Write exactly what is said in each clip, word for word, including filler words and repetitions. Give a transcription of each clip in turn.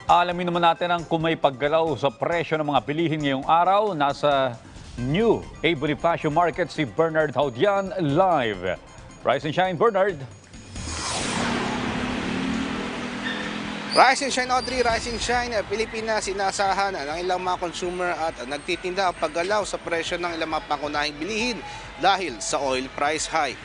Alamin naman natin ang kung may paggalaw sa presyo ng mga bilihin ngayong araw. Nasa New A. Bonifacio Market si Bernard Haudian live. Rise and shine, Bernard. Rise and shine, Audrey. Rise and shine. Pilipinas, sinasahan ng ilang mga consumer at nagtitinda ang paggalaw sa presyo ng ilang mga pangunahing bilihin dahil sa oil price hike.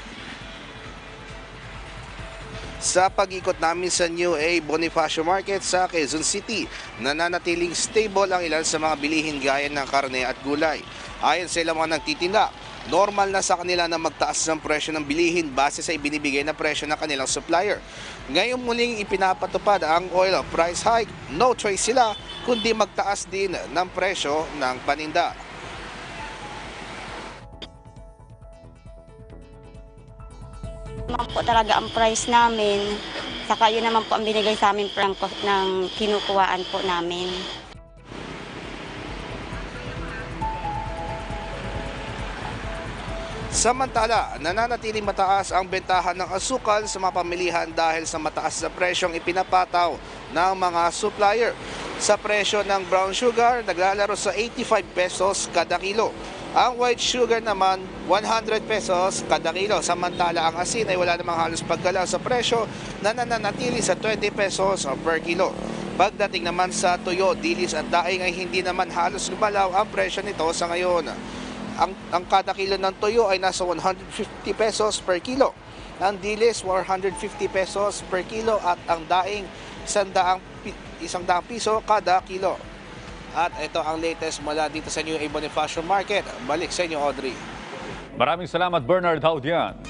Sa pag-ikot namin sa New A. Bonifacio Market sa Quezon City, nananatiling stable ang ilan sa mga bilihin gaya ng karne at gulay. Ayon sa ilang mga nagtitinda, normal na sa kanila na magtaas ng presyo ng bilihin base sa ibinibigay na presyo ng kanilang supplier. Ngayong muling ipinapatupad ang oil price hike, no choice sila kundi magtaas din ng presyo ng paninda. Naman po talaga ang price namin, saka yun naman po ang binigay sa amin ng, ng kinukuhaan po namin. Samantala, nananatiling mataas ang bentahan ng asukal sa mga pamilihan dahil sa mataas na presyong ipinapataw ng mga supplier. Sa presyo ng brown sugar, naglalaro sa eighty-five pesos kada kilo. Ang white sugar naman, one hundred pesos kada kilo. Samantala, ang asin ay wala namang halos paggalaw sa presyo na nananatili sa twenty pesos per kilo. Pagdating naman sa tuyo, dilis at daing ay hindi naman halos gumalaw ang presyo nito sa ngayon. Ang, ang kada kilo ng tuyo ay nasa one hundred fifty pesos per kilo. Ang dilis, one hundred fifty pesos per kilo at ang daing, isang daang, isang daang piso kada kilo. At ito ang latest mula dito sa New A. Bonifacio Market. Balik sa inyo, Audrey. Maraming salamat, Bernard Haudian.